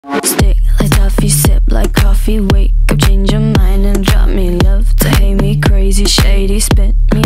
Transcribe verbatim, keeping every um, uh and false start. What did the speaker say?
Stick like toffee, sip like coffee. Wake up, change your mind and drop me love to hate me crazy, shady, spit me